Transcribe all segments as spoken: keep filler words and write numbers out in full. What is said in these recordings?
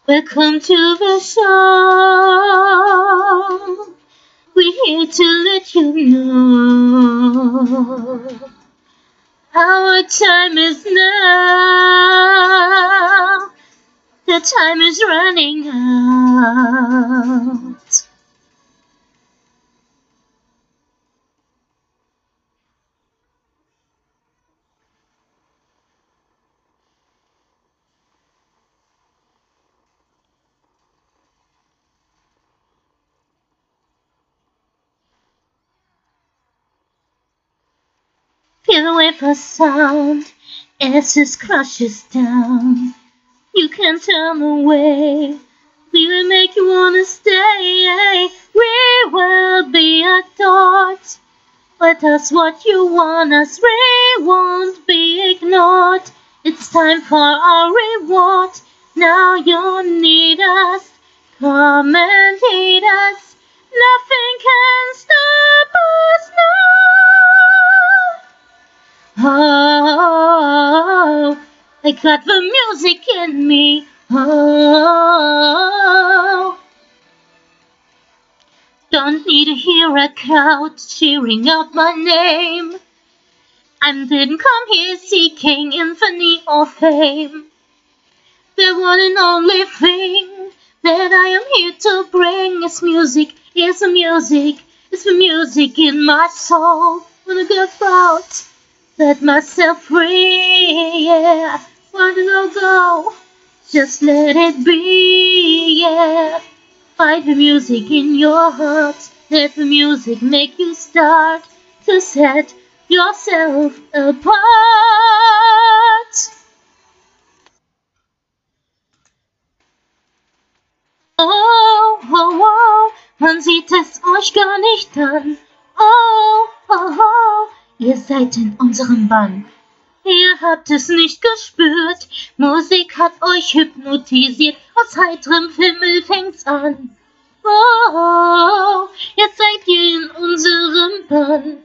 Welcome to the show. We're here to let you know our time is now. The time is running out. Feel the wave of sound as it crashes down. You can't turn away. We will make you wanna stay. We will be adored. Let us what you want us. We won't be ignored. It's time for our reward. Now you need us. Come and lead us. Nothing can stop us now. Oh, I got the music in me. Oh, don't need to hear a crowd cheering out my name. I didn't come here seeking infamy or fame. The one and only thing that I am here to bring is music, is the music, is the music in my soul. Wanna go out, set myself free, yeah. Wanna go, just let it be, yeah. Find the music in your heart, let the music make you start to set yourself apart. Oh, oh, oh, man sieht es euch gar nicht an. Oh, oh, oh, ihr seid in unserem Bann. Ihr habt es nicht gespürt, Musik hat euch hypnotisiert, aus heiterem Himmel fängt's an. Oh, oh, jetzt seid ihr in unserem Bann.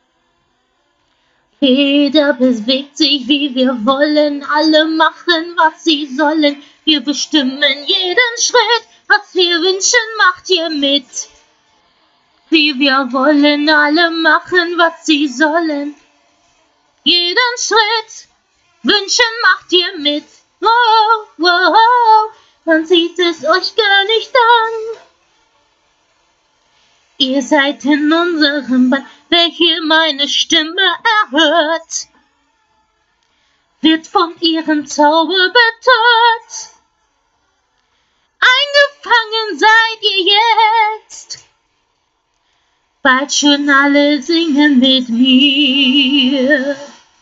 Jeder bewegt sich, wie wir wollen, alle machen, was sie sollen. Wir bestimmen jeden Schritt, was wir wünschen, macht ihr mit. Wie wir wollen, alle machen, was sie sollen. Jeden Schritt, wünschen, macht ihr mit. Oh, oh, oh, man sieht es euch gar nicht an. Ihr seid in unserem Band, wer hier meine Stimme erhört, wird von ihrem Zauber betört. Eingefangen seid ihr jetzt, bald schon alle singen mit mir.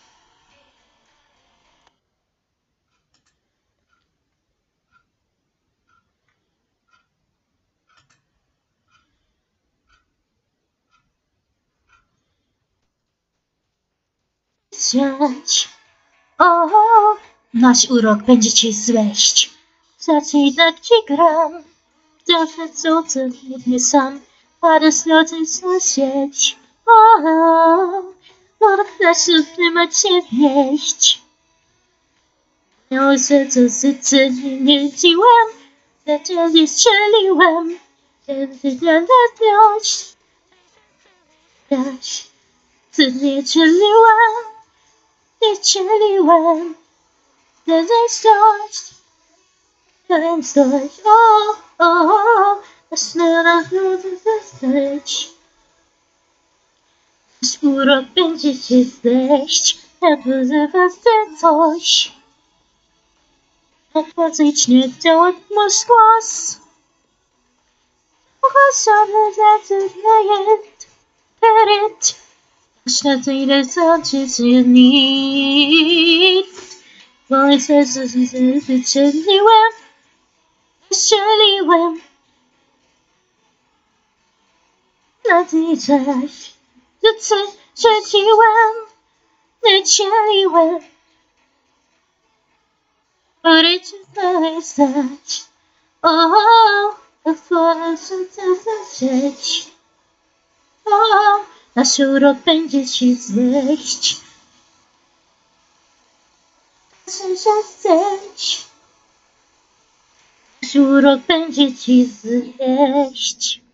Siądź, o, nasz urok będzie cię zleść. Zacznij tak ci gram, zawsze cudze nie sam, parę slotów sąsiedź. O, no fleszów nie ma cię wieść. Miało serce syce, nie dziłem, lecz nie strzeliłem. Kiedy znalazłeś, daś, ty nie strzeliłem. Nie strzeliłem, to coś, to coś, o, o, o, aż na raz ludzie zostać. Aż urok będzie cię zleść, ja wyzywa chcę coś. Jak muzycznie działać masz głos, uchodzony zacytlejet, peryt. Nothing that touches you need. Voices as if it's surely well, surely well. Nothing touch, that's it, surely well, it's surely well. But it's just not such. Oh, that's what I'm so touch. Oh. Nasz urok będzie ci zleść. Proszę się zejść. urok będzie ci zjeść.